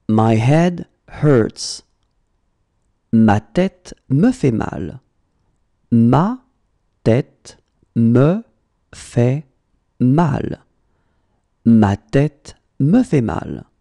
My head hurts. Ma tête me fait mal. Ma tête me fait mal. Ma tête me fait mal.